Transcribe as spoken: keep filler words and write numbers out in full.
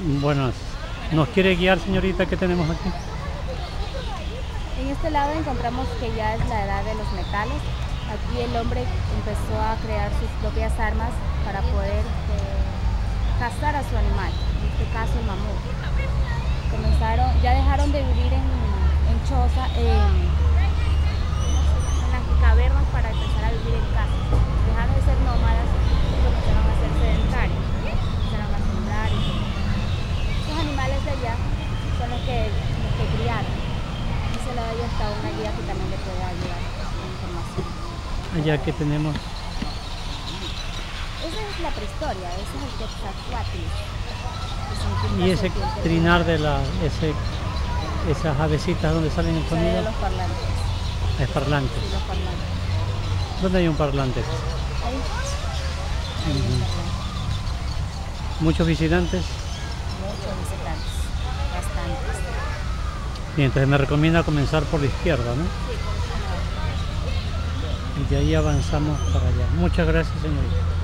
Buenas. ¿Nos quiere guiar, señorita, qué tenemos aquí? En este lado encontramos que ya es la edad de los metales. Aquí el hombre empezó a crear sus propias armas para poder eh, cazar a su animal, en este caso el mamut. Comenzaron, ya dejaron de vivir en, en choza, en, en las cavernas para empezar a vivir en casa. Dejaron de ser nómadas y comenzaron a ser sedentarios, empezaron a sembrar y todo. Los animales de allá son los que, los que criaron. En ese lado ya está una guía que también le puede ayudar con información. Allá que tenemos. Esa es la prehistoria, ese es el Quetzalcóatl. Y ese trinar de la, ese, esas avecitas donde salen el sonido. De los parlantes. Es parlantes. Sí, los parlantes. ¿Dónde hay un parlante? Ahí. Ahí uh-huh. Muchos visitantes. Muchos visitantes, bastantes. Y entonces me recomienda comenzar por la izquierda, ¿no? Sí. Y de ahí avanzamos para allá. Muchas gracias, señorita.